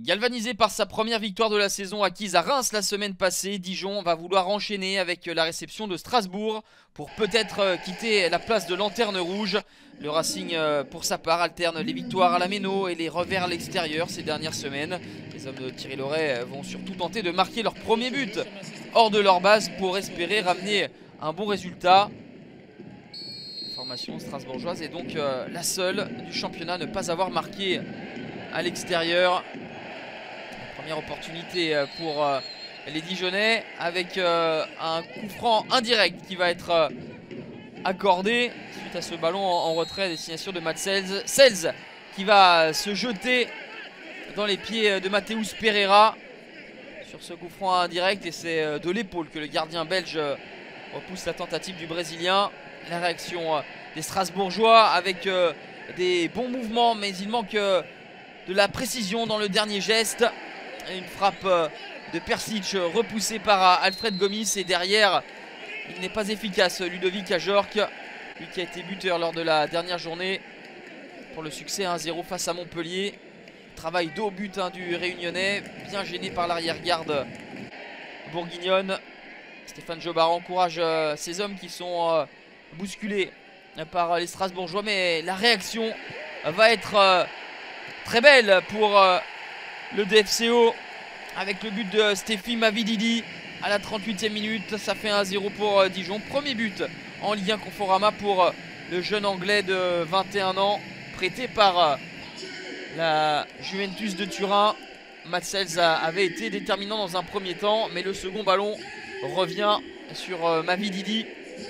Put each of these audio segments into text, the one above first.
Galvanisé par sa première victoire de la saison acquise à Reims la semaine passée, Dijon va vouloir enchaîner avec la réception de Strasbourg pour peut-être quitter la place de lanterne rouge. Le Racing, pour sa part, alterne les victoires à la Méno et les revers à l'extérieur ces dernières semaines. Les hommes de Thierry Loret vont surtout tenter de marquer leur premier but hors de leur base pour espérer ramener un bon résultat. La formation strasbourgeoise est donc la seule du championnat à ne pas avoir marqué à l'extérieur. Première opportunité pour les Dijonnais avec un coup franc indirect qui va être accordé suite à ce ballon en retrait à destination de Matt Sells. Sells qui va se jeter dans les pieds de Mateus Pereira sur ce coup franc indirect, et c'est de l'épaule que le gardien belge repousse la tentative du Brésilien. La réaction des Strasbourgeois avec des bons mouvements, mais il manque de la précision dans le dernier geste. Une frappe de Persic repoussée par Alfred Gomis, et derrière il n'est pas efficace Ludovic Ajorc, lui qui a été buteur lors de la dernière journée pour le succès 1-0 face à Montpellier. Travail dos au but du Réunionnais, bien gêné par l'arrière-garde bourguignonne. Stéphane Jobard encourage ces hommes qui sont bousculés par les Strasbourgeois, mais la réaction va être très belle pour le DFCO avec le but de Stéphie Mavididi à la 38e minute. Ça fait 1-0 pour Dijon. Premier but en Ligue 1 Conforama pour le jeune anglais de 21 ans prêté par la Juventus de Turin. Matt Sells avait été déterminant dans un premier temps, mais le second ballon revient sur Mavididi.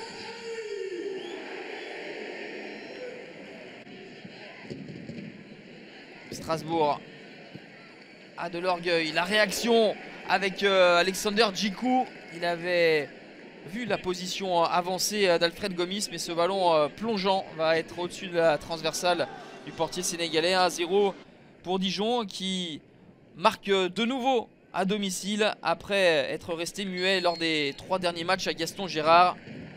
Strasbourg a de l'orgueil. La réaction avec Alexander Djikou. Il avait vu la position avancée d'Alfred Gomis, mais ce ballon plongeant va être au-dessus de la transversale du portier sénégalais. 1-0 pour Dijon qui marque de nouveau à domicile après être resté muet lors des 3 derniers matchs à Gaston Gérard.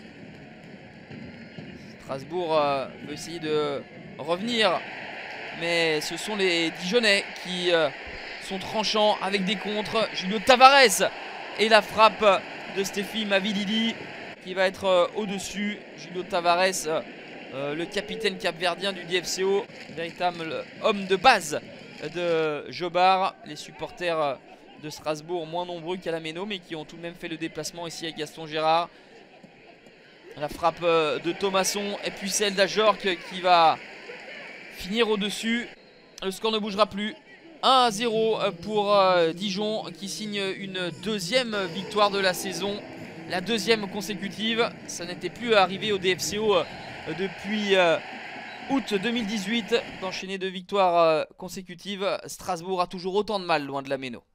Strasbourg veut essayer de revenir, mais ce sont les Dijonnais qui sont tranchants avec des contres. Julio Tavares et la frappe de Stéphie Mavididi qui va être au-dessus. Julio Tavares, le capitaine capverdien du DFCO, véritable homme de base de Jobard. Les supporters de Strasbourg moins nombreux qu'à la Méno, mais qui ont tout de même fait le déplacement ici à Gaston Gérard. La frappe de Thomasson et puis celle d'Ajorc qui va finir au-dessus. Le score ne bougera plus. 1-0 pour Dijon qui signe une deuxième victoire de la saison. La deuxième consécutive. Ça n'était plus arrivé au DFCO depuis août 2018 d'enchaîner 2 victoires consécutives. Strasbourg a toujours autant de mal loin de la Méno.